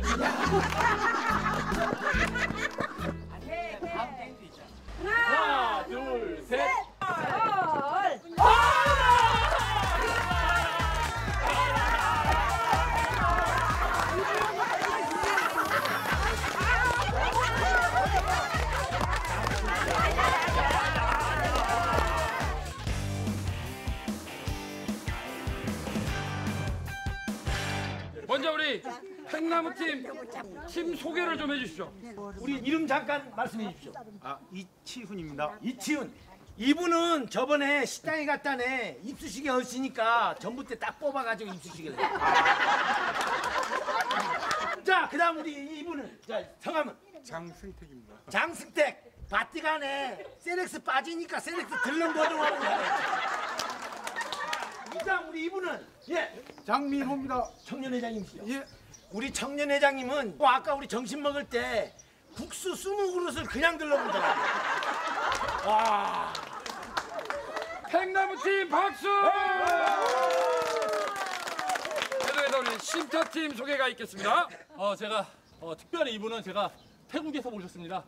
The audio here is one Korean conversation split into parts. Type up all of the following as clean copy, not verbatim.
하나, 둘, 셋. 먼저 우리 팽나무 팀 소개를 좀 해주시죠. 우리 이름 잠깐 말씀해 주십시오. 이치훈입니다. 이치훈. 이분은 저번에 식당에 갔다네 입수식이 없으니까 전부 때 딱 뽑아가지고 입수식을 해. 자, 그다음 우리 이분은 자 성함은 장승택입니다. 장승택. 바티간에 세렉스 빠지니까 세렉스 들른 보정하는 거야. 이장 우리 이분은 예 장민호입니다. 청년회장님이시죠. 예. 우리 청년회장님은 아까 우리 점심 먹을 때 국수 20그릇을 그냥 들러보더라고. 와. 팽나무 팀 박수! 그래도 우리 쉼터 팀 소개가 있겠습니다. 제가 특별히 이분은 제가 태국에서 모셨습니다.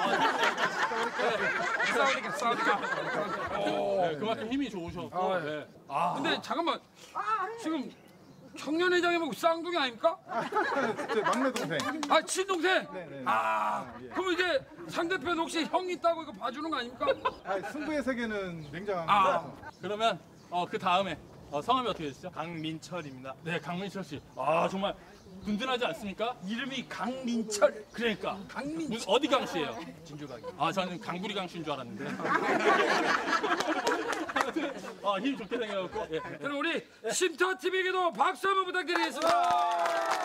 싸우니까. 네, 그만큼 힘이 좋으셨고. 네. 근데 잠깐만, 지금 청년회장님하고 쌍둥이 아닙니까? 제 막내 동생. 아, 친동생? 네네. 그럼 이제 상대편 혹시 형 있다고 이거 봐주는 거 아닙니까? 승부의 세계는 냉정합니다. 그러면 그 다음에 성함이 어떻게 되시죠? 강민철입니다. 네, 강민철 씨. 정말 든든하지 않습니까? 이름이 강민철. 그러니까 강민철. 무슨 어디 강 씨예요? 진주강. 저는 강구리 강 씨인 줄 알았는데. 힘이 좋게 생겨갖고. 예. 그럼 우리 쉼터 TV에게도 박수 한번 부탁드리겠습니다.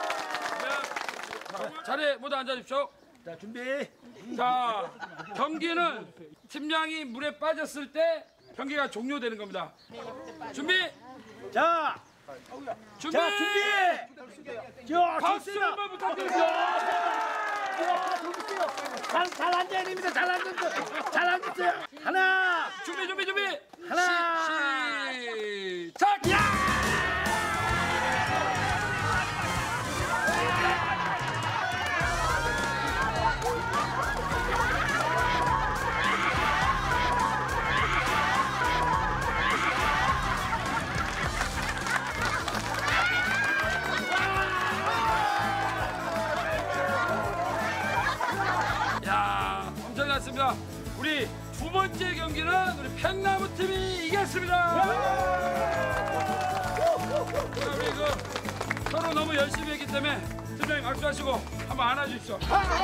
네. 자리에 모두 앉아주십시오. 자, 준비. 자, 경기는 팀장이 물에 빠졌을 때 경기가 종료되는 겁니다. 준비. 자, 준비. 자, 준비. 자, 박수 좋습니다. 한번 부탁드립니다. 잘 앉아야 됩니다. 잘 앉으세요. 하나, 준비. 하나. 시작. 야! 야, 엄청났습니다. 우리 두 번째 경기는 우리 팽나무 팀이 이겼습니다. 자, 우리 서로 너무 열심히 했기 때문에 팀장님 박수하시고 한번 안아주십시오.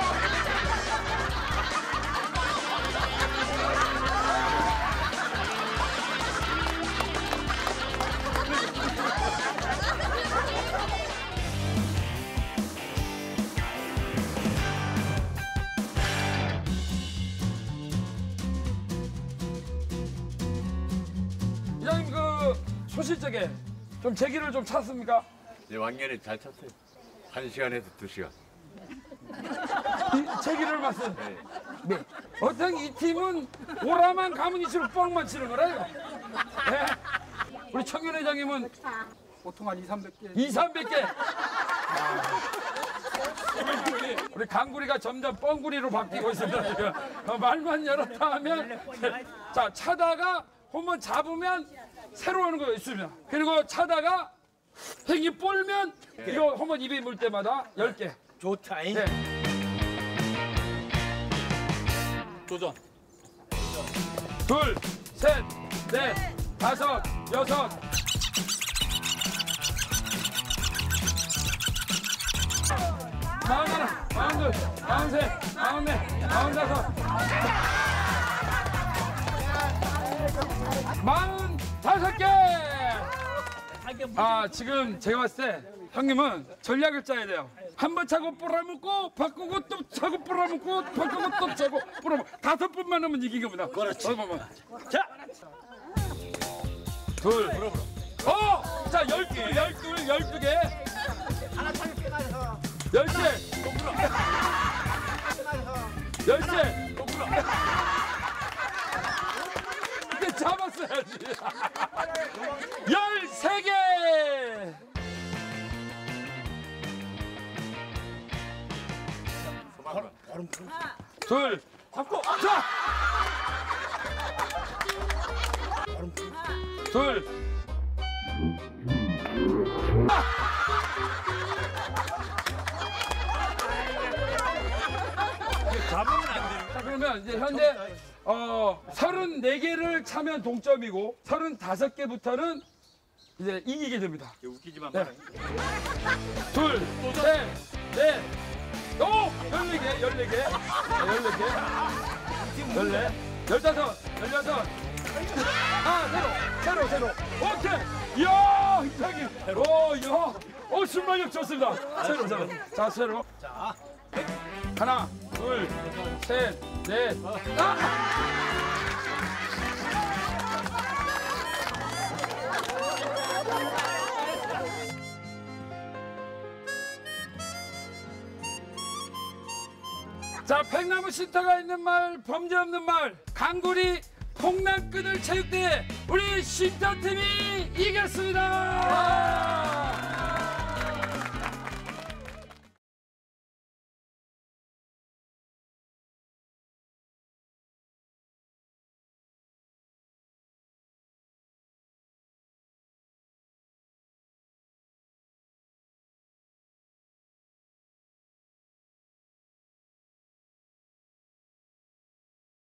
이장님 소실적에 좀 제기를 좀 찾습니까? 네, 왕년에 잘 쳤어요. 1시간에서 2시간. 제기를 봤어요. 네. 어떤 이 팀은 오라만 가면 이치로 뻥만 치는 거라요. 네. 우리 청년회장님은 보통 한 2, 300개. 200~300개. 우리 강구리가 점점 뻥구리로 바뀌고 있습니다. 지금. 말만 열었다 하면 자 차다가 한번 잡으면 새로 오는 거 있습니다. 그리고 차다가 행이 볼면 이거 한번 입에 물 때마다 10개. 좋다. 네. 도전. 둘, 셋, 넷, 다섯, 여섯. 마흔하나, 마흔둘, 마흔셋, 마흔넷, 마흔다섯. 45개! 지금 제가 봤을 때 형님은 전략을 짜야 돼요. 한 번 차고 뿌라먹고 바꾸고 또 차고 뿌라먹고 바꾸고 또 차고 뿌라먹고 5번만 하면 이긴 겁니다. 그렇지. 자, 둘. 자, 10개, 12개. 하나 차게 빼가서 10개. 10개. 이게 잡았어야지. 13개. 둘, 잡고. 자! 둘. 잡으면 안 돼요. 자, 그러면 이제 현재 34개를 차면 동점이고 35개부터는 이제 이기게 됩니다. 웃기지만 네. 말아요. 둘, 셋, 넷, 오! 14개, 14개, 14개, 14, 15, 16. 새로. 오케이! 이야, 힘차게. 오, 이야. 오, 순발력 좋습니다. 새로. 자, 새로. 자. 하나, 둘, 셋, 넷. 자, 팽나무 쉼터가 있는 마을, 범죄 없는 마을, 강구리 폭락끈을 체육대회 우리 쉼터팀이 이겼습니다.